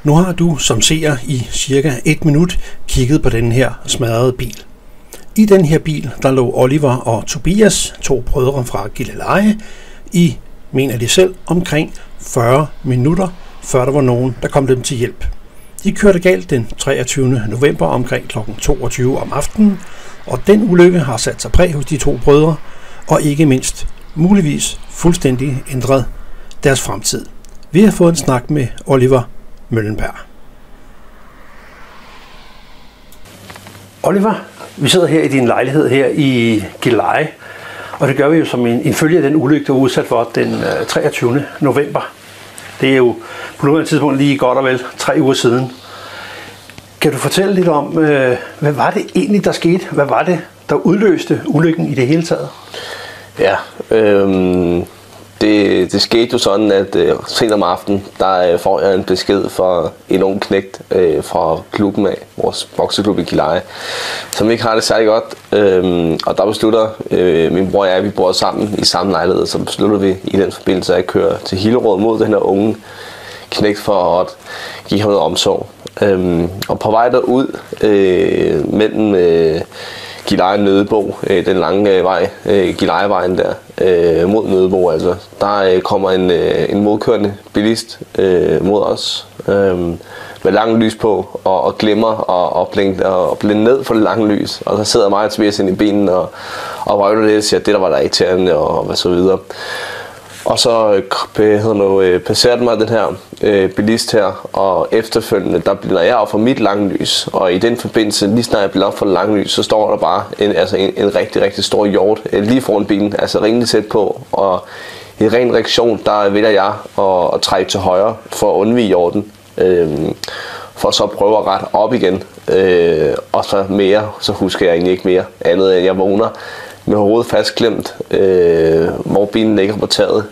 Nu har du som seer i cirka 1 minut kigget på den her smadrede bil. I den her bil, der lå Oliver og Tobias, 2 brødre fra Gilleleje, i, mener de selv, omkring 40 minutter, før der var nogen, der kom dem til hjælp. De kørte galt den 23. november omkring kl. 22 om aftenen, og den ulykke har sat sig præg hos de 2 brødre, og ikke mindst muligvis fuldstændig ændret deres fremtid. Vi har fået en snak med Oliver Møllenberg. Oliver, vi sidder her i din lejlighed her i Gilleleje, og det gør vi jo som en følge af den ulykke, du var udsat for den 23. november. Det er jo på nuværende tidspunkt lige godt og vel 3 uger siden. Kan du fortælle lidt om, hvad var det egentlig, der skete? Hvad var det, der udløste ulykken i det hele taget? Ja, det skete jo sådan, at sent om aftenen, der får jeg en besked fra en ung knægt fra klubben af, vores bokseklub i Gilleleje, som ikke har det særlig godt. Og der beslutter min bror og jeg, at vi bor sammen i samme lejlighed, så beslutter vi i den forbindelse at køre til Hillerød mod den her unge knægt for at give ham noget omsorg. Og på vej derud mellem Gilleleje Nødebo, den lange vej, Gillelejevejen der, mod Nødebo, altså, der kommer en modkørende bilist mod os, med lang lys på, og glemmer og blinde ned for det lange lys, og så sidder mig og Tobias ind i bilen og røvler lidt og siger, at det der var der irriterende, og hvad så videre. Og så passerer den mig den her bilist her, og efterfølgende, der bliver jeg op for mit lange lys, og i den forbindelse, lige snart jeg bliver op for det lange lys, så står der bare en rigtig, rigtig stor hjort lige foran bilen, altså rimelig tæt på, og i ren reaktion, der vælger jeg at trække til højre for at undvige hjorten, for så at prøve at rette op igen, og så husker jeg egentlig ikke mere andet, end jeg vågner med hovedet fastklemt, hvor bilen ligger på taget,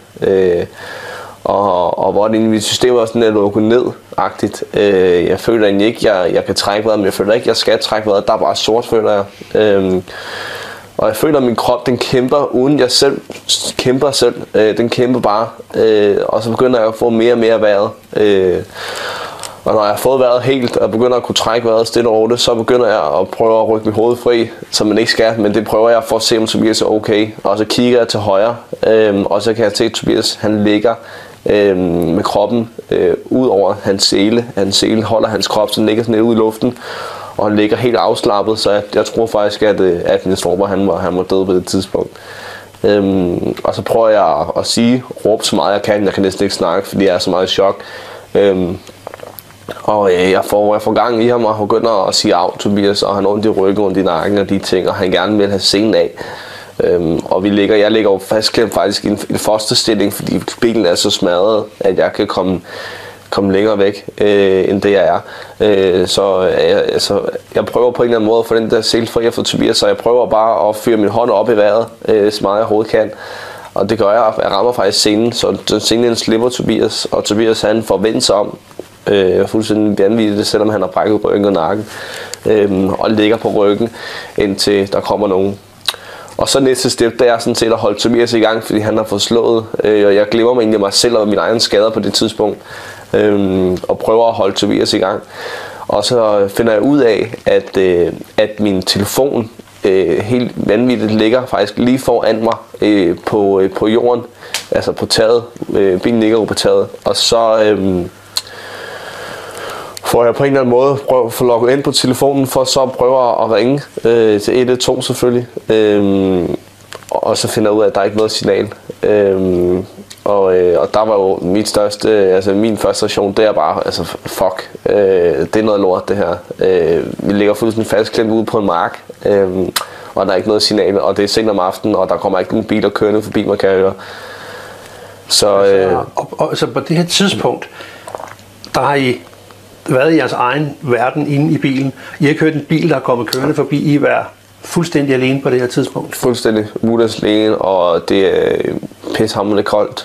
og hvor det i mit system også sådan er lukket ned-agtigt. Jeg føler egentlig ikke, jeg kan trække vejret, men jeg føler ikke, jeg skal trække vejret. Der er bare sort, føler jeg. Og jeg føler, at min krop, den kæmper, uden jeg selv kæmper selv. Den kæmper bare, og så begynder jeg at få mere og mere vejret. Og når jeg har fået vejret helt, og begynder at kunne trække vejret stille og roligt, så begynder jeg at prøve at rykke mit hoved fri, som man ikke skal, men det prøver jeg for at se, om Tobias er okay. Og så kigger jeg til højre, og så kan jeg se, at Tobias han ligger med kroppen ud over hans sele. Hans sele holder hans krop, så den ligger sådan lidt ud i luften, og han ligger helt afslappet, så jeg tror faktisk, at min storebror han var død på det tidspunkt. Og så prøver jeg at råbe så meget jeg kan. Jeg kan næsten ikke snakke, fordi jeg er så meget i chok. Og jeg får gang i ham og begynder at sige af Tobias, og han har ondt i ryggen, ondt i nakken og de ting, og han gerne vil have scenen af. Og jeg ligger jo fastklemt faktisk i en fosterstilling, fordi bilen er så smadret, at jeg kan komme længere væk, end det jeg er. Så jeg prøver på en eller anden måde at få den der sele fri for Tobias, så jeg prøver bare at fyre min hånd op i vejret, så meget jeg overhovedet kan. Og det gør jeg. Jeg rammer faktisk scenen, så scenen slipper Tobias, og Tobias han får vendt sig om, fuldstændig vanvittigt, selvom han har brækket ryggen og nakken, og ligger på ryggen, indtil der kommer nogen. Og så næste step, der er sådan set at holde Tobias i gang, fordi han har fået slået, og jeg glemmer mig egentlig mig selv og mine egne skader på det tidspunkt, og prøver at holde Tobias i gang. Og så finder jeg ud af, at min telefon helt vanvittigt ligger faktisk lige foran mig på jorden, altså på taget. Bilen ligger jo på taget, og så får jeg på en eller anden måde prøve at få logget ind på telefonen, for så at prøve at ringe til 112 selvfølgelig. Og så finder jeg ud af, at der er ikke noget signal. Og der var jo min første reaktion, det er bare, altså fuck, det er noget lort det her. Vi ligger fuldstændig fastklemt ude på en mark, og der er ikke noget signal, og det er sent om aftenen, og der kommer ikke nogen biler kørende forbi, man kan høre. Så på det her tidspunkt, der har I været i jeres egen verden inde i bilen. I har ikke hørt en bil, der er kommet kørende forbi. I var fuldstændig alene på det her tidspunkt. Fuldstændig mutters alene, og det er pishamrende koldt.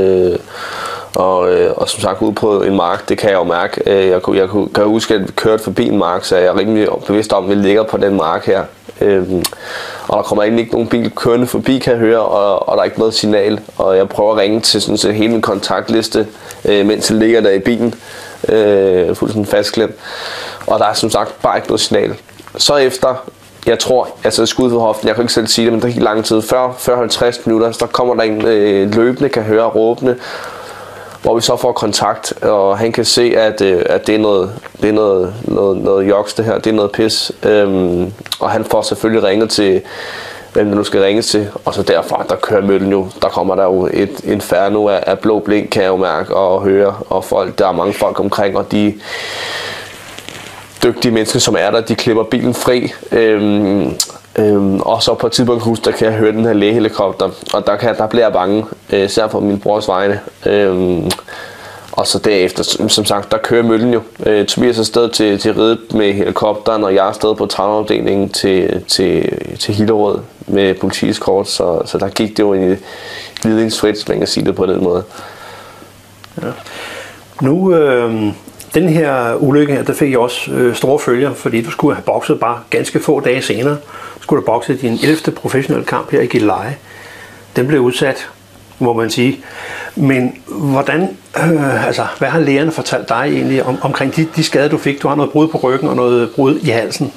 Og som sagt ude på en mark, det kan jeg jo mærke. Jeg kan huske, at vi kørte forbi en mark, så jeg er rimelig bevidst om, at vi ligger på den mark her. Og der kommer egentlig ikke nogen bil kørende forbi, kan jeg høre, og der er ikke noget signal. Og jeg prøver at ringe til sådan hele min kontaktliste, mens jeg ligger der i bilen. fuldstændig fastklemt. Og der er som sagt bare ikke noget signal. Så efter, jeg tror, altså skud for hoften, jeg kan ikke selv sige det, men der gik lang tid, 40-50 minutter, så der kommer der en løbende, kan høre råbende, hvor vi så får kontakt, og han kan se, at det er noget joks det her, det er noget pis. Og han får selvfølgelig ringet til, hvem det nu skal ringes til, og så derfra, der kører møllen jo, der kommer der jo et inferno af blå blink, kan jeg jo mærke og høre, og folk, der er mange folk omkring, og de dygtige mennesker, som er der, de klipper bilen fri. Og så på et tidspunkt, der kan jeg høre den her lægehelikopter, og der bliver jeg bange, især på min brors vegne. Og så derefter, som sagt, der kører møllen jo. Tobias er afsted til ridet med helikopteren, og jeg er afsted på traumeafdelingen til Hillerød med politiets kort, så der gik det jo en glidingsfrit, så man kan sige det på den måde. Ja. Nu, den her ulykke her, der fik jeg også store følger, fordi du skulle have bokset bare ganske få dage senere. Skulle du bokse din 11. professionelle kamp her i Gilleleje. Den blev udsat, må man sige. Men hvordan, hvad har lægerne fortalt dig egentlig omkring de skader, du fik? Du har noget brud på ryggen og noget brud i halsen.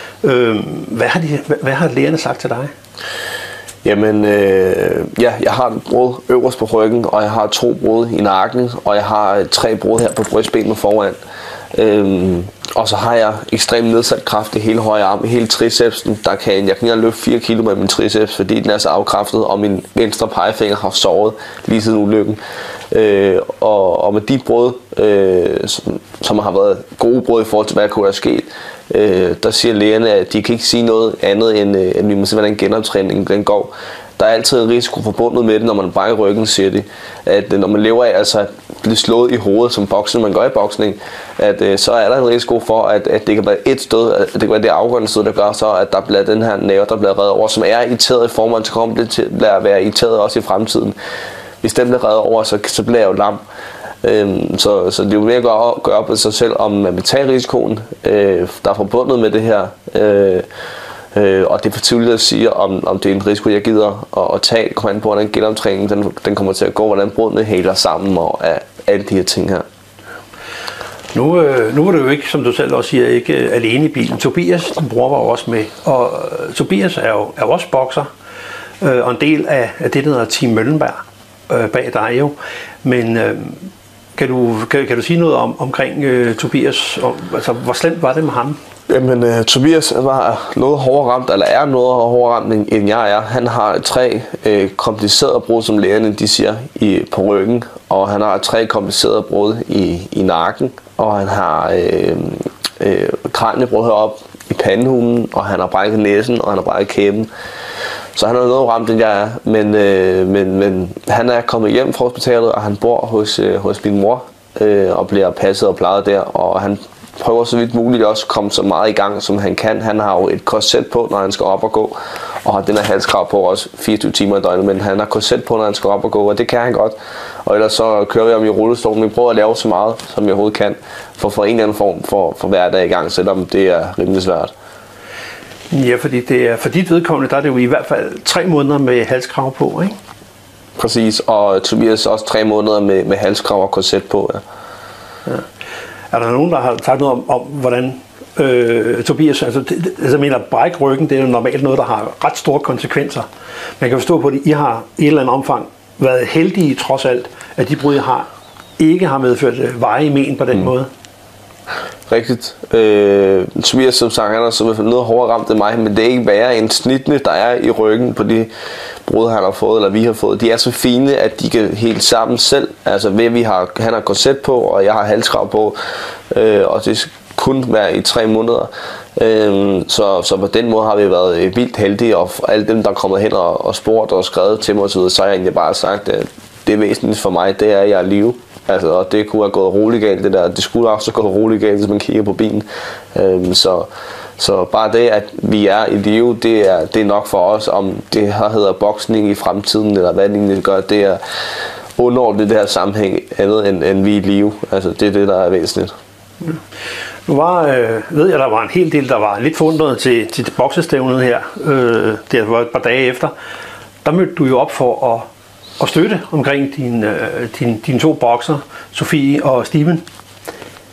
Hvad har lægerne sagt til dig? Jamen, jeg har et brud øverst på ryggen, og jeg har 2 brud i nakken, og jeg har 3 brud her på brystbenet foran. Og så har jeg ekstremt nedsat kraft i hele højre arm, i hele tricepsen. Jeg kan ikke løfte 4 kilo med min triceps, fordi den er så afkræftet, og min venstre pegefinger har sovet lige siden ulykken. Og med de brud, som har været gode brud i forhold til, hvad der kunne være sket, der siger lægerne, at de kan ikke sige noget andet, end vi må se, hvordan genoptræningen den går. Der er altid en risiko forbundet med det, når man brækker ryggen, siger de. At når man lever af at blive slået i hovedet, som boksning, man gør i boksning, at så er der en risiko for, at det kan være et sted, at det kan være det afgørende sted, der gør så, at der bliver den her nerve, der bliver reddet over, som er irriteret i formen, så kommer det til at være irriteret også i fremtiden. Hvis den bliver reddet over, så bliver jeg jo lam. Så det er jo mere at gøre op med sig selv, om man vil tage risikoen, der er forbundet med det her. Og det er for tidligt at sige, om det er en risiko, jeg gider at tage. Det kommer an på, hvordan genoptræningen den kommer til at gå, hvordan brudene hæler sammen og alle de her ting her. Nu er du jo ikke, som du selv også siger, ikke alene i bilen. Tobias, din bror, var også med. Og Tobias er jo også bokser, og en del af det, der hedder Team Møllenberg bag dig jo. Men kan du sige noget omkring Tobias? Altså, hvor slemt var det med ham? Jamen, Tobias var noget hårdere ramt, eller er noget hårdere ramt, end jeg er. Han har 3 komplicerede brud, som lægerne de siger, på ryggen. Og han har 3 komplicerede brud i nakken. Og han har kraniebrud heroppe i pandehulen, og han har brækket næsen, og han har brækket kæben. Så han er noget ramt, end jeg er. Men han er kommet hjem fra hospitalet, og han bor hos min mor og bliver passet og plejet der. Og han prøver så vidt muligt også at komme så meget i gang, som han kan. Han har jo et korset på, når han skal op og gå, og har den her halskrav på også 24 timer i døgnet, men han har korset på, når han skal op og gå, og det kan han godt. Og ellers så kører vi om i rullestolen. Vi prøver at lave så meget, som vi overhovedet kan, for at få en eller anden form for hverdag i gang, selvom det er rimelig svært. Ja, fordi det er, for dit vedkommende, der er det jo i hvert fald 3 måneder med halskrav på, ikke? Præcis, og Tobias også 3 måneder med halskrav og korset på, ja. Er der nogen, der har sagt noget om hvordan Tobias, jeg mener, bræk ryggen, det er jo normalt noget, der har ret store konsekvenser. Man kan forstå på det, I har i et eller andet omfang været heldige trods alt, at de brud, I har, ikke har medført varige men på den måde. Rigtigt. Tobias, som sagt, han er så noget hårdere ramt end mig, men det er ikke værre end snittene, der er i ryggen på de brud, han har fået, eller vi har fået. De er så fine, at de kan hele sammen selv. Altså ved han har korset på, og jeg har halskrav på, og det kun være i 3 måneder. Så på den måde har vi været vildt heldige, og alle dem, der er kommet hen og spurgt og skrevet til mig, så har jeg egentlig bare sagt, at det væsentligste for mig, det er, at jeg er i live. Altså, og det kunne have gået roligt galt, det der. Det skulle også have gået roligt galt, hvis man kigger på bilen. Så bare det, at vi er i live, det er nok for os. Om det her hedder boksning i fremtiden, eller hvad det egentlig gør, det er underordnet det her sammenhæng andet end vi er i live. Altså, det er det, der er væsentligt. Ja. Nu ved jeg, der var en hel del, der var lidt forundret til boksestævnet her. Det var et par dage efter. Der mødte du jo op for at støtte omkring dine 2 bokser, Sofie og Steven.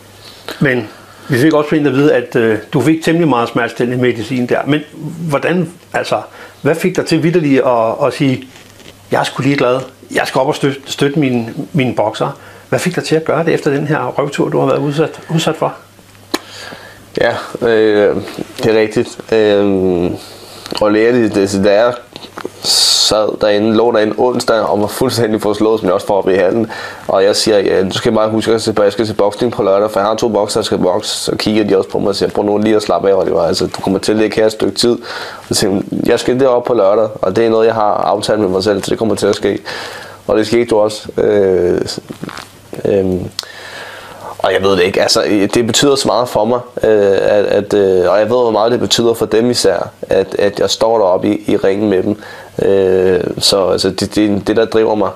Men vi fik også fint at vide, at du fik temmelig meget smertestillende medicin der. Men hvordan, altså, hvad fik dig til vitterligt at sige, jeg er sgu lige glad, jeg skal op og støtte mine bokser. Hvad fik dig til at gøre det efter den her røvtur, du har været udsat for? Ja, det er rigtigt. Og det, da jeg sad derinde, lå derinde onsdag og var fuldstændig forslået, som jeg også får op i halen. Og jeg siger, ja, du skal bare huske, at jeg skal se boksning på lørdag, for jeg har 2 bokser, der skal bokse. Så kigger de også på mig og siger, prøv nu lige at slappe af, Oliver. Altså, du kommer til at ligge her et stykke tid. Og så siger, jeg skal derop på lørdag, og det er noget, jeg har aftalt med mig selv, så det kommer til at ske. Og det skete jo også. Og jeg ved det ikke, altså det betyder så meget for mig, og jeg ved hvor meget det betyder for dem især, at jeg står deroppe i ringen med dem. Så altså, det der driver mig.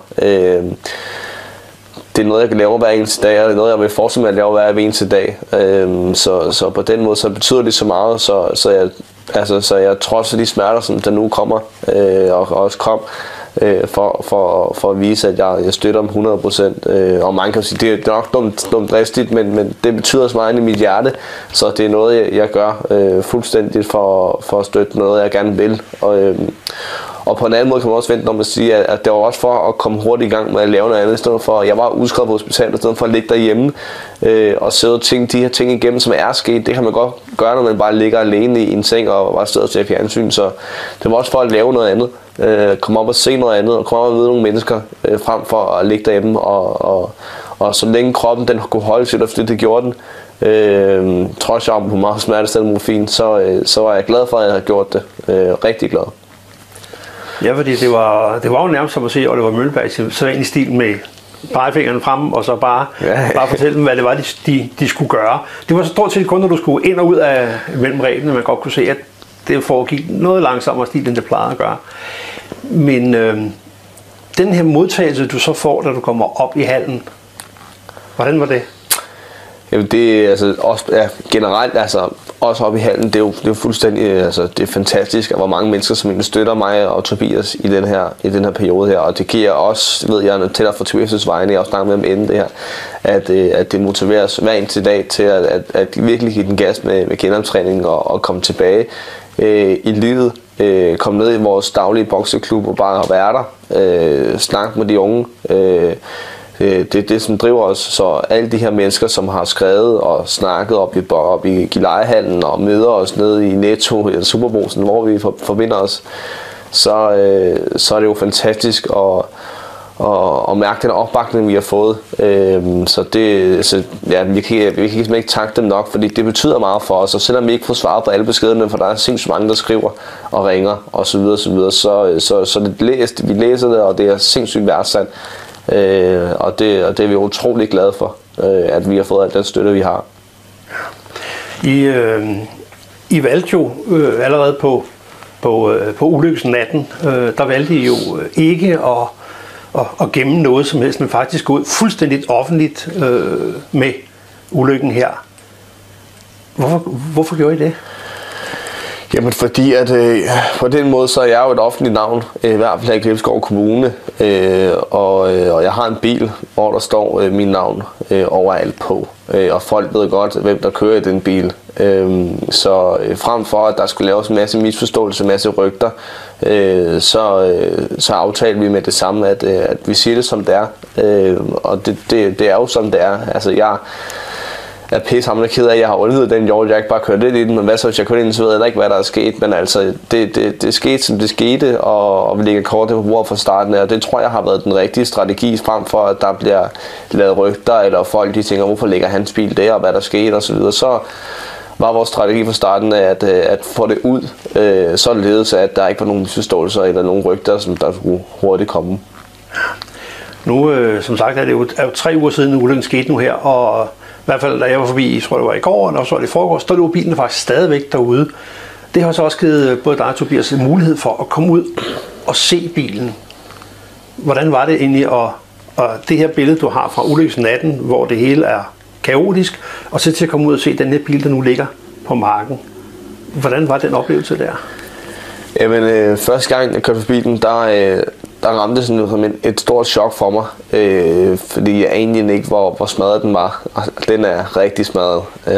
Det er noget jeg kan lave hver eneste dag, og det er noget jeg vil fortsætte med at lave hver eneste dag. Så på den måde så betyder det så meget, så jeg trodser de smerter som der nu kommer, og også kom. For at vise, at jeg støtter dem 100%. Og man kan sige, det er nok dumt dristigt, men det betyder så meget i mit hjerte, så det er noget, jeg gør fuldstændigt for at støtte noget, jeg gerne vil. Og på en anden måde kan man også vente om at sige, at det var også for at komme hurtigt i gang med at lave noget andet, i stedet for, jeg var udskrevet på hospitalet, i stedet for at ligge derhjemme og sidde og tænke de her ting igennem, som er sket. Det kan man godt gøre, når man bare ligger alene i en seng og bare sidder og ser fjernsyn, så det var også for at lave noget andet. Komme op og se noget andet, og komme op og møde nogle mennesker, frem for at ligge derhjemme, og så længe kroppen den kunne holde sig, fordi det gjorde den, trods jeg på meget smertestillende morfin, så var jeg glad for, at jeg havde gjort det. Rigtig glad. Ja, fordi det var jo nærmest som at se Oliver Møllenberg så en i stil med pegefingeren frem, og så bare fortælle dem, hvad det var, de skulle gøre. Det var så stort set kun, når du skulle ind og ud af mellem rebene, man godt kunne se, at det foregik noget langsommere stil, end det plejede at gøre. Men den her modtagelse, du så får, da du kommer op i hallen, hvordan var det? Jamen det altså også generelt altså også oppe i hallen, det er jo fuldstændig altså det er fantastisk, at hvor mange mennesker som egentlig støtter mig og Tobias i den her periode her, og det giver også, ved jeg, til at få Tobias' vegne, jeg også snakker med dem inden det her, at det motiveres hver eneste dag til at virkelig give den gas med genoptræning og komme tilbage i livet, komme ned i vores daglige bokseklub og bare være der, snakke med de unge. Det er det, som driver os, så alle de her mennesker, som har skrevet og snakket op i Gillelejehallen og møder os nede i Netto eller Superbrugsen, hvor vi forbinder os, så er det jo fantastisk at mærke den opbakning, vi har fået. Vi kan ikke takke dem nok, fordi det betyder meget for os, og selvom vi ikke får svaret på alle beskederne, for der er sindssygt mange, der skriver og ringer osv., så vi læser det, og det er sindssygt værdsat. Og det er vi utrolig glade for, at vi har fået al den støtte, vi har. I valgte jo allerede på ulykkesnatten, der valgte I jo ikke at gemme noget som helst, men faktisk gå ud fuldstændigt offentligt med ulykken her. Hvorfor gjorde I det? Jamen fordi at på den måde så er jeg jo et offentligt navn, i hvert fald her i Gribskov Kommune, og jeg har en bil, hvor der står mit navn overalt på, og folk ved godt, hvem der kører i den bil. Så frem for at der skulle laves en masse misforståelser, en masse rygter, så aftalte vi med det samme, at vi siger det som det er, og det er jo som det er. Altså jeg er pissehamrende ked af, at jeg har undvidet den jord, jeg ikke bare kørte lidt i den, men hvad så hvis jeg kørte ind, så ved jeg ikke, hvad der er sket, men altså, det skete, som det skete, og vi lægger kortet på bordet fra starten af, og det tror jeg har været den rigtige strategi, frem for at der bliver lavet rygter, eller folk de tænker, hvorfor ligger hans bil der, og hvad der skete, og så videre. Så var vores strategi fra starten af at få det ud, således at der ikke var nogen misforståelser, eller nogen rygter, som der skulle hurtigt komme. Nu, som sagt, er det jo 3 uger siden ulykken skete nu her, og i hvert fald da jeg var forbi, jeg tror det var i går, og så var det i forgårs, så lå bilen faktisk stadigvæk derude. Det har så også givet både dig og Tobias en mulighed for at komme ud og se bilen. Hvordan var det egentlig, og det her billede, du har fra ulykkesnatten, hvor det hele er kaotisk, og så til at komme ud og se den her bil, der nu ligger på marken. Hvordan var den oplevelse der? Jamen, første gang jeg kørte for bilen, der ramte sådan som et stort chok for mig, fordi jeg egentlig ikke hvor smadret den var. Og den er rigtig smadret.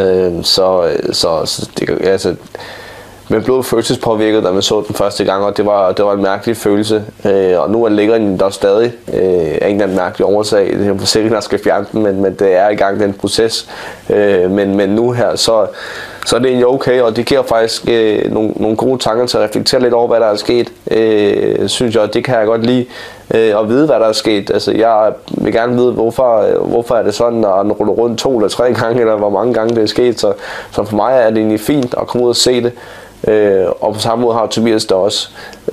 Man blev følelsespåvirket, da man så den første gang, og det var en mærkelig følelse. Og nu ligger den der stadig af en eller anden mærkelig årsag. Det er forsikringen, der skal fjerne den, men det er i gang, den proces. Men nu her, så er det egentlig okay, og det giver faktisk nogle gode tanker til at reflektere lidt over, hvad der er sket. Synes jeg, det kan jeg godt lide at vide, hvad der er sket. Altså, jeg vil gerne vide, hvorfor er det sådan, når den ruller rundt 2 eller 3 gange, eller hvor mange gange det er sket. Så for mig er det egentlig fint at komme ud og se det. Og på samme måde har Tobias det også.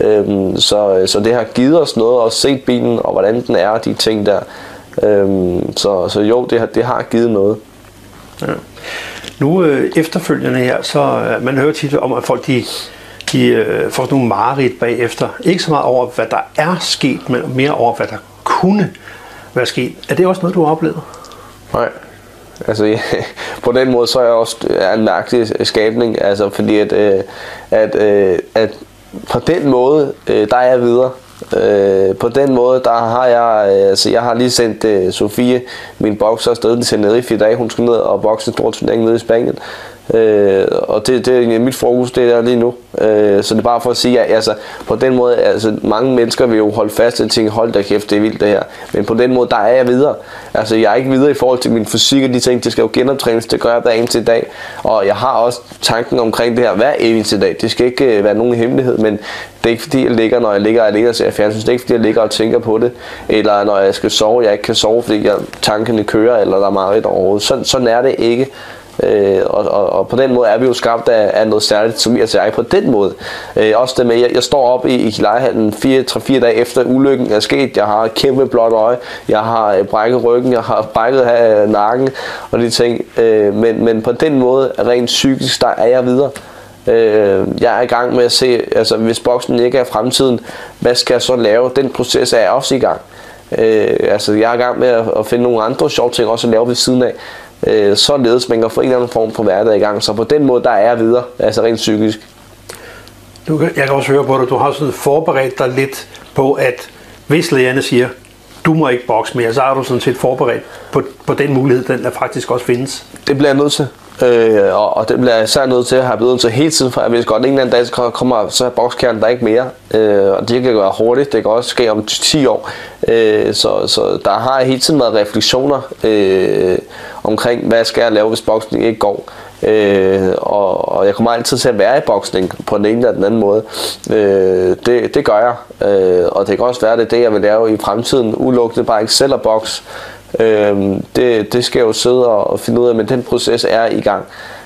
Så det har givet os noget at se bilen, og hvordan den er, de ting der. Så jo, det har givet noget. Ja. Nu efterfølgende her, så man hører tit om, at folk de får nogle mareridt bagefter. Ikke så meget over, hvad der er sket, men mere over, hvad der kunne være sket. Er det også noget, du har oplevet? Nej. Altså, ja, på den måde så er jeg også en mærkelig skabning, altså fordi at på den måde, der er jeg videre. På den måde, der har jeg har lige sendt Sofie, min bokser, afsted til Tenerife i dag. Hun skal ned og bokse en stor turnering nede i Spanien. Og det er mit fokus, det er lige nu. Så det er bare for at sige, at altså, på den måde, altså, mange mennesker vil jo holde fast og tænke, hold da kæft, det er vildt det her. Men på den måde, der er jeg videre. Altså, jeg er ikke videre i forhold til min fysik og de ting, det skal jo genoptrænes, det gør jeg hver eneste dag. Og jeg har også tanken omkring det her hver eneste dag. Det skal ikke være nogen hemmelighed, men det er ikke fordi, jeg ligger, når jeg ligger og ser fjernsyn. Det er ikke fordi, jeg ligger og tænker på det. Eller når jeg skal sove, jeg ikke kan sove, fordi tankerne kører, eller der er meget overhovedet. Sådan er det ikke. Og på den måde er vi jo skabt af noget særligt, som jeg siger på den måde. Også det med, jeg står op i Gilleleje-hallen 3-4 dage efter ulykken er sket. Jeg har et kæmpe blåt øje, jeg har brækket ryggen, jeg har brækket nakken og de ting. Men på den måde, rent psykisk, der er jeg videre. Jeg er i gang med at se, altså hvis boksen ikke er fremtiden, hvad skal jeg så lave? Den proces er jeg også i gang. Altså jeg er i gang med at finde nogle andre sjove ting også at lave ved siden af. Således man kan få en eller anden form for hverdag i gang. Så på den måde, der er jeg videre, altså rent psykisk. Jeg kan også høre på dig, du har sådan forberedt dig lidt på, at hvis lægerne siger, du må ikke bokse mere, så har du sådan set forberedt på den mulighed, den der faktisk også findes. Det bliver jeg nødt til. Og det bliver jeg især nødt til at have blevet til hele tiden, for jeg ved godt, at en eller anden dag så er bokskernen der ikke mere. Og det kan være hurtigt, det kan også ske om 10 år. Så der har hele tiden været refleksioner omkring, hvad skal jeg lave, hvis boksning ikke går. Og jeg kommer altid til at være i boksning på den ene eller den anden måde. Det gør jeg. Og det kan også være, det jeg vil lave i fremtiden, udelukkende bare ikke selv at bokse. Det skal jeg jo sidde og finde ud af, men den proces er i gang.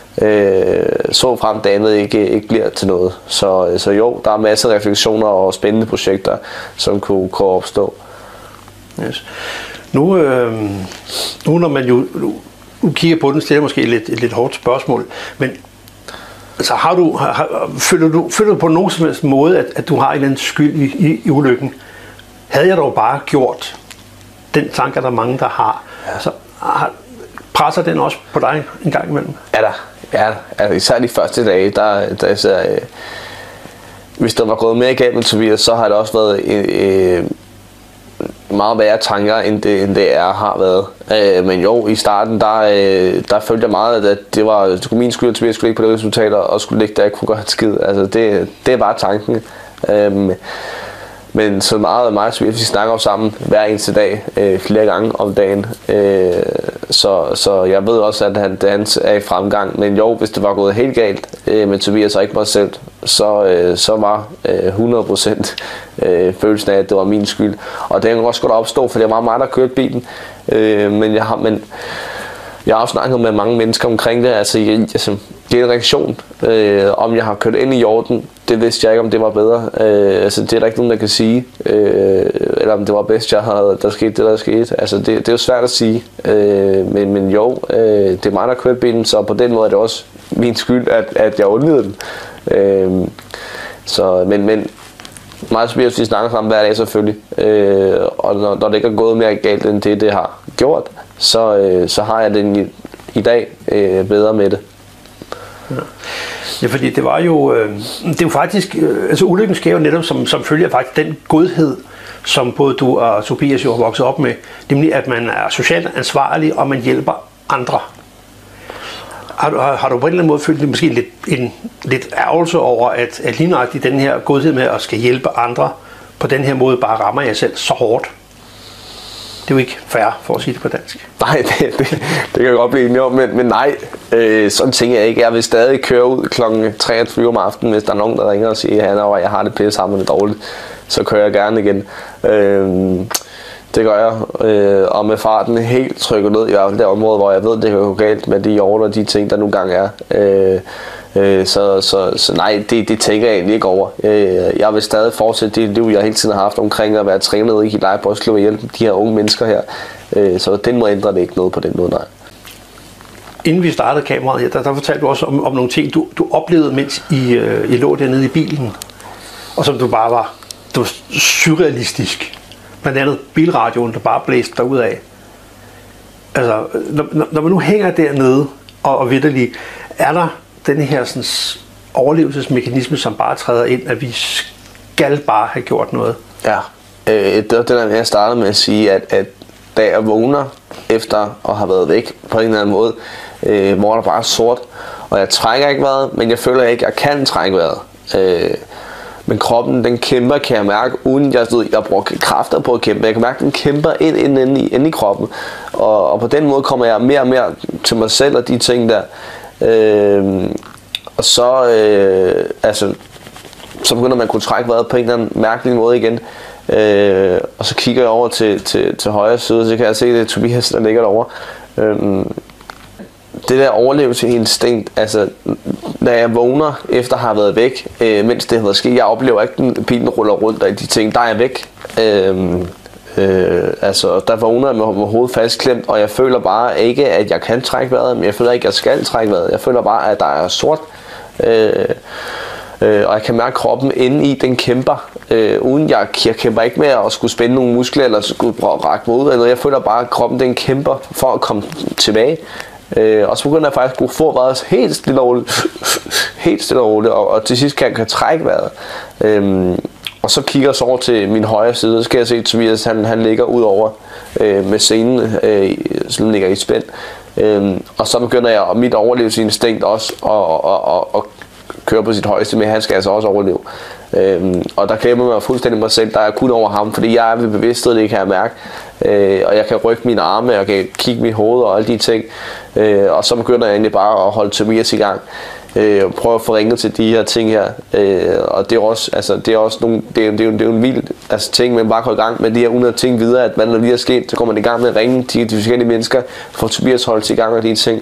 Så frem det andet ikke bliver til noget. Så jo, der er masser af refleksioner og spændende projekter, som kunne opstå. Yes. Nu når man jo nu kigger på den, stiller måske et lidt hårdt spørgsmål, men altså, føler du på nogen som helst måde, at du har en eller anden skyld i ulykken? Havde jeg dog bare gjort den tanke, der er mange, der har, ja. Så presser den også på dig en gang imellem? Ja, især de første dage, hvis der var gået mere igennem Tobias, så har det også været meget værre tanker, end det har været. Men jo, i starten, der følte jeg meget, at det var min skyld, at Tobias skulle ligge på det resultater, og skulle ligge der, jeg kunne gøre en skid. Altså, det var tanken. Men så meget vi snakker om sammen hver eneste dag, flere gange om dagen. Så jeg ved også, at han er i fremgang. Men jo, hvis det var gået helt galt med Tobias og ikke mig selv, så var 100% følelsen af, at det var min skyld. Og det kan også godt opstå, for det var mig, der kørte bilen. Men jeg har også snakket med mange mennesker omkring det. Altså, det er en reaktion. Om jeg har kørt ind i jorden, det vidste jeg ikke, om det var bedre. Altså, det er der ikke nogen, der kan sige. Eller om det var bedst, der skete det, der skete. Altså, det er jo svært at sige. Men jo, det er mig, der kørte bilen, så på den måde er det også min skyld, at jeg undlede den. Men meget Tobias, vi snakker sammen hver dag selvfølgelig. Og når det ikke er gået mere galt, end det har gjort, så har jeg det i dag bedre med det. Ja, fordi det var jo, det er jo faktisk, altså ulykken sker jo netop som følger faktisk den godhed, som både du og Tobias jo har vokset op med, nemlig at man er socialt ansvarlig, og man hjælper andre. Har du på en eller anden måde følt måske lidt ærgelse over, at lige nøjagtigt den her godhed med at skal hjælpe andre, på den her måde bare rammer jeg selv så hårdt? Det er jo ikke fair, for at sige det på dansk. Nej, det kan jeg godt blive enig om, men nej, sådan tænker jeg ikke. Jeg vil stadig køre ud kl. 23 om aftenen, hvis der er nogen, der ringer og siger, at jeg har det pisse sammen det dårligt. Så kører jeg gerne igen. Det gør jeg, og med farten helt trykket ned i hvert fald det område, hvor jeg ved, det kan gå galt med de hjorter og de ting, der nogle gange er. Så nej, det tænker jeg egentlig ikke over. Jeg vil stadig fortsætte det liv, jeg hele tiden har haft omkring at være træner i Gilleleje Boldklub og hjælpe de her unge mennesker her. Så den må ændre det ikke noget på den måde, nej. Inden vi startede kameraet her, der fortalte du også om nogle ting, du oplevede, mens I lå dernede i bilen, og som du bare var surrealistisk. Blandt andet bilradioen, der bare blæste derudad. Altså, når man nu hænger dernede og vitterligt, er der den her sådan, overlevelsesmekanisme, som bare træder ind, at vi skal bare have gjort noget? Ja, det var den, jeg startede med at sige, at da jeg vågner efter at have været væk på en eller anden måde, hvor der bare er sort, og jeg trækker ikke vejret, men jeg føler ikke, at jeg kan trække vejret. Men kroppen, den kæmper, kan jeg mærke, uden jeg bruger kræfter på at kæmpe. Jeg kan mærke, den kæmper ind i kroppen. Og på den måde kommer jeg mere og mere til mig selv og de ting der. Og så, så begynder man at kunne trække vejret på en eller anden mærkelig måde igen. Og så kigger jeg over til højre side, så kan jeg se, det er Tobias, der ligger derovre. Det der overlevelsesinstinkt, altså da jeg vågner efter at have været væk, mens det har været sket, jeg oplever ikke, at bilen ruller rundt og de ting, der er jeg væk. Altså der vågner jeg med hovedet fastklemt, og jeg føler bare ikke, at jeg kan trække vejret, men jeg føler ikke, at jeg skal trække vejret. Jeg føler bare, at der er sort, og jeg kan mærke kroppen inde i, den kæmper, uden jeg kæmper ikke med at skulle spænde nogle muskler eller skulle række mig ud eller noget. Jeg føler bare, at kroppen den kæmper for at komme tilbage. Og så begynder jeg faktisk at kunne få vejret helt stille og roligt, og til sidst kan jeg trække vejret. Og så kigger jeg så over til min højre side, så skal jeg se, at Tobias han ligger ud over med scenen, så den ligger i spænd. Og så begynder jeg, og mit overlevelsesinstinkt også, at køre på sit højeste med, han skal altså også overleve. Og der glemmer mig fuldstændig mig selv, der er kun over ham, fordi jeg er ved bevidsthed, det kan jeg mærke. Og jeg kan rykke mine arme, og jeg kan kigge mit hoved og alle de ting. Og så begynder jeg egentlig bare at holde Tobias i gang. Og prøve at få ringet til de her ting her. Og det er også, altså, det er også nogle, det er jo en vild ting, man bare går i gang med de her 100 ting videre, at hvad der lige er sket, så kommer man i gang med at ringe til de forskellige mennesker, for Tobias holdt i gang og de ting.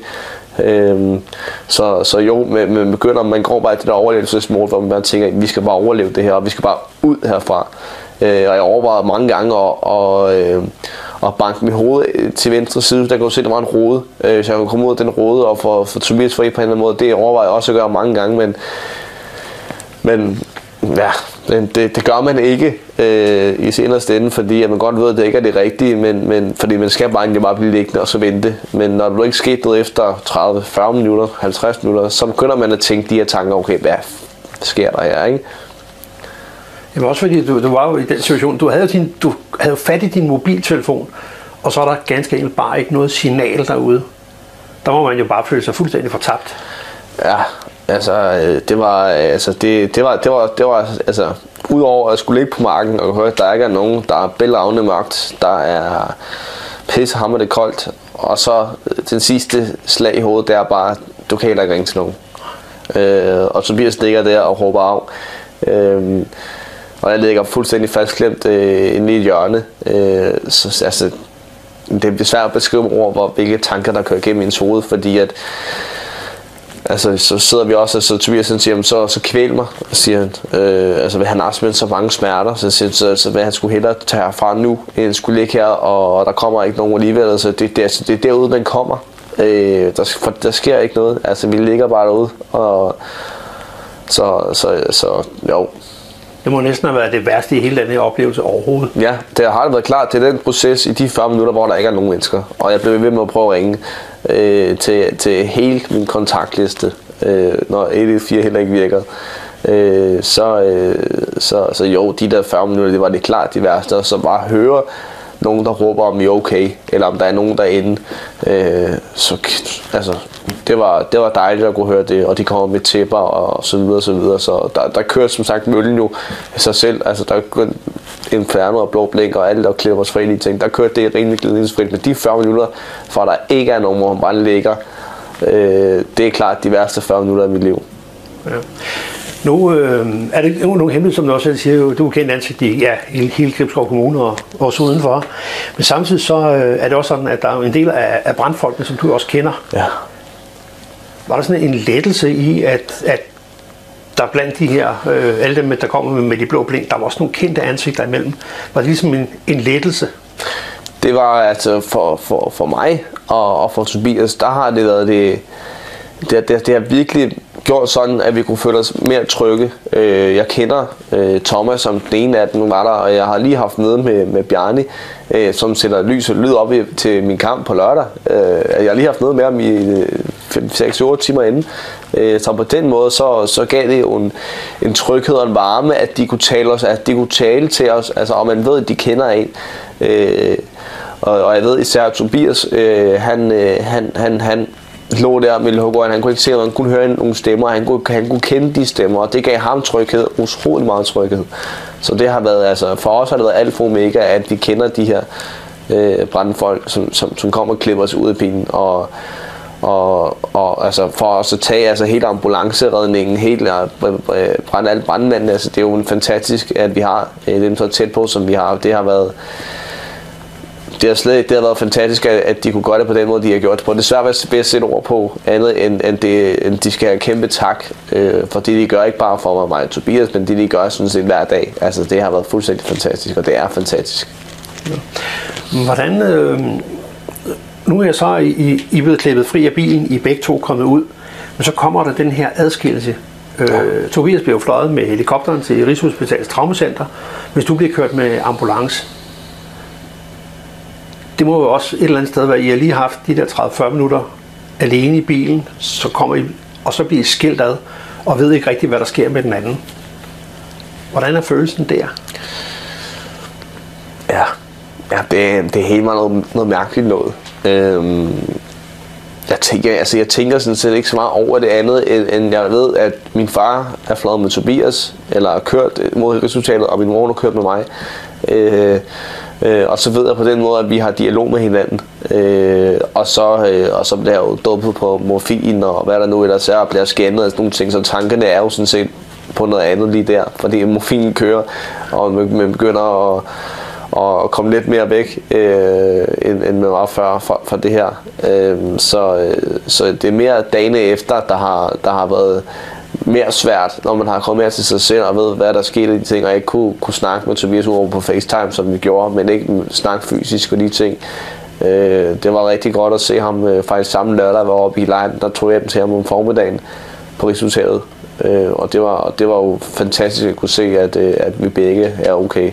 Så jo, man begynder, man går bare i det der overlevelsesmål, hvor man bare tænker, vi skal bare overleve det her, og vi skal bare ud herfra. Og jeg overvejede mange gange at banke mit hoved til venstre side, der kunne se, at der var en rode, så jeg kunne komme ud af den rode og få Tobias fri på en eller anden måde. Det overvejede jeg også at gøre mange gange, men ja, det gør man ikke i senere ende, fordi at man godt ved, at det ikke er det rigtige, men fordi man skal bare blive liggende og så vente. Men når du ikke sker noget efter 30, 40 minutter, 50 minutter, så begynder man at tænke de her tanker, okay, hvad sker der her, ikke? Jamen også fordi du var jo i den situation, du havde fat i din mobiltelefon, og så er der ganske enkelt bare ikke noget signal derude. Der må man jo bare føle sig fuldstændig fortabt. Ja, altså det var altså udover at skulle ligge på marken og høre, at der ikke er nogen, der er bælragende mørkt, der er pissehammerende koldt, og så den sidste slag i hovedet, det er bare, du kan heller ikke ringe til nogen. Og Tobias ligger der og råber af. Og jeg ligger fuldstændig fastklemt inde i et hjørne. Så altså, det er svært at beskrive med ord, hvilke tanker der kører gennem ens hoved, fordi at altså, så sidder vi også, og så Tobias siger, så kvæl mig, siger han. Altså, han har simpelthen så mange smerter, så hvad han skulle hellere tage herfra nu, end skulle ligge her, og der kommer ikke nogen alligevel. Altså, det er derude, man kommer. Der sker ikke noget. Altså, vi ligger bare derude, og så jo. Det må næsten have været det værste i hele den her oplevelse overhovedet. Ja, det har været klart til den proces i de 40 minutter, hvor der ikke er nogen mennesker. Og jeg blev ved med at prøve at ringe til hele min kontaktliste. når 114 heller ikke virker. Så jo, de der 40 minutter, det var det klart de værste, og så bare høre nogen, der råber om I er okay, eller om der er nogen derinde, altså, det var dejligt at kunne høre det, og de kommer med tæpper og så videre, så der kørte som sagt møllen jo sig selv, altså der kørte Inferno og Blå Blink og alle der Clippers frivillige ting, der kørte det rimelig glidningsfrit, men de 40 minutter, for der ikke er nogen, hvor man bare ligger, det er klart de værste 40 minutter af mit liv. Ja. Nu er det ikke nogen hemmelighed, som du også siger, du er kendt ansigt i hele Gribskov Kommune og også udenfor. Men samtidig så er det også sådan, at der er en del af brandfolkene, som du også kender. Ja. Var der sådan en lettelse i, at der blandt de her, alle dem, der kommer med de blå blink, der var også nogle kendte ansigter imellem. Var det ligesom en lettelse? Det var altså for mig og for Tobias, der har det været det har virkelig gjort sådan, at vi kunne føle os mere trygge. Jeg kender Thomas, som den ene af dem var der, og jeg har lige haft møde med Bjarni, som sætter lys og lyd op til min kamp på lørdag. Jeg har lige haft møde med ham i 5-6-8 timer inden. Så på den måde, så gav det jo en tryghed og en varme, at de kunne tale til os, altså, og man ved, at de kender en. Og jeg ved især, at Tobias, han lå der med Lillehågård, han kunne ikke se, at han kunne høre nogle stemmer, han kunne kende de stemmer, og det gav ham tryghed, utrolig meget tryghed. Så det har været, altså for os har det været alfa og omega, at vi kender de her brandfolk, som kommer og klipper os ud af bilen, og altså for os at tage altså hele ambulanceredningen, hele alle brandmændene, altså det er jo fantastisk, at vi har dem så tæt på, som vi har. Det har været fantastisk, at de kunne gøre det på den måde, de har gjort det på. Det er svært ved at sætte ord på andet, end de skal have kæmpe tak for det, de gør, ikke bare for mig og Tobias, men det, de gør sådan set hver dag. Altså, det har været fuldstændig fantastisk, og det er fantastisk. Ja. Hvordan, nu er jeg så I blevet klippet fri af bilen, I begge to kommet ud, men så kommer der den her adskillelse. Tobias bliver fløjet med helikopteren til Rigshospitalets Traumacenter, hvis du bliver kørt med ambulance. Det må jo også et eller andet sted være, I har lige haft de der 30-40 minutter alene i bilen, så kommer I, og så bliver I skilt ad, og ved ikke rigtig, hvad der sker med den anden. Hvordan er følelsen der? Ja, det er helt meget noget mærkeligt noget. Jeg tænker sådan set ikke så meget over det andet, end jeg ved, at min far er fløjet med Tobias, eller har kørt mod resultatet, og min mor har kørt med mig. Og så ved jeg på den måde, at vi har dialog med hinanden, og så bliver jeg jo dopet på morfin og hvad der nu ellers er, og bliver scannet og sådan nogle ting, så tankerne er jo sådan set på noget andet lige der, fordi morfinen kører, og man begynder at komme lidt mere væk, end man var før fra det her. Så det er mere dagene efter, der har været mere svært, når man har kommet mere til sig selv og ved, hvad der skete i de ting, og ikke kunne snakke med Tobias over på FaceTime, som vi gjorde, men ikke snakke fysisk og de ting. Det var rigtig godt at se ham faktisk samme lørdag, var oppe i lejren, der tog jeg dem til ham om formiddagen på Rigshospitalet. Og det var jo fantastisk at kunne se, at vi begge er okay.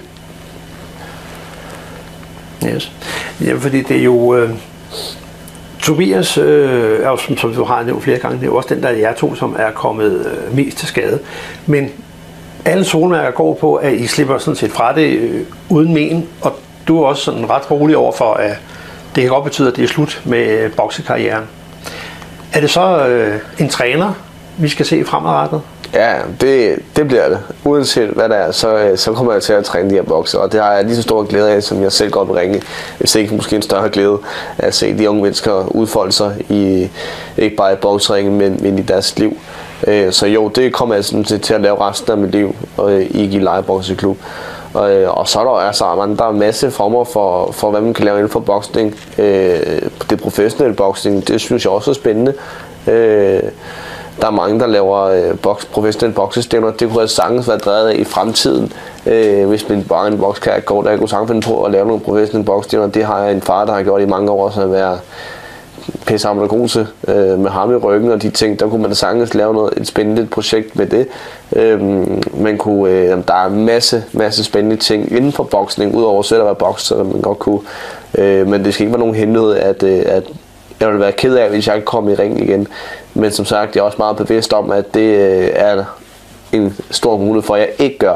Yes. Ja, fordi det er jo Tobias er jo, som du har nævnt flere gange, det er jo også den der jer to, som er kommet mest til skade. Men alle solmærker går på, at I slipper sådan set fra det uden men, og du er også sådan ret rolig over for, at det kan godt betyde, at det er slut med boksekarrieren. Er det så en træner, vi skal se fremadrettet? Ja, det bliver det. Uanset hvad der er, så kommer jeg til at træne de her bokser, og det har jeg lige så stor glæde af, som jeg selv godt vil ringe. Hvis ikke måske en større glæde at se de unge mennesker udfolde sig ikke bare i bokseringen, men i deres liv. Så jo, det kommer jeg sådan til at lave resten af mit liv i Gilleleje Bokseklub. Og så er der altså der er en masse former for hvad man kan lave inden for boksning. Det professionelle boksning, det synes jeg også er spændende. Der er mange, der laver professionelle boksestævner. Det kunne altså sagtens være drevet af i fremtiden, hvis min bare en bokskarriere går der. Jeg kunne sagtens finde på at lave nogle professionelle boksestævner. Det har jeg en far, der har gjort i mange år, så at være pissehammer god til med ham i ryggen og de ting. Der kunne man sagtens lave et spændende projekt med det. Man kunne, der er en masse spændende ting inden for boksning, udover selv at være bokser, man godt kunne. Men det skal ikke være nogen hemmelighed, Jeg ville være ked af, hvis jeg ikke kom i ringen igen. Men som sagt, jeg er også meget bevidst om, at det er en stor mulighed for, at jeg ikke gør.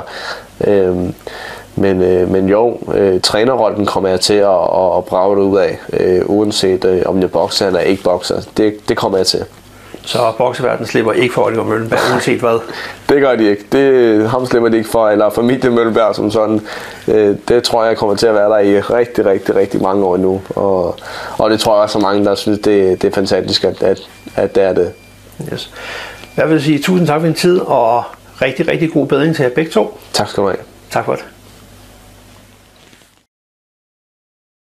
Men jo, trænerrollen kommer jeg til at brage det ud af, uanset om jeg bokser eller ikke bokser. Det kommer jeg til. Så bokseverdenen slipper ikke for Oliver Møllenberg, uanset hvad? Det gør de ikke. Ham slipper de ikke for, eller familie Møllenberg som sådan. Det tror jeg kommer til at være der i rigtig, rigtig, rigtig mange år nu. Og det tror jeg også er mange, der synes, det er fantastisk, at det er det. Yes. Jeg vil sige tusind tak for din tid, og rigtig, rigtig god bedring til jer begge to. Tak skal du have. Tak for det.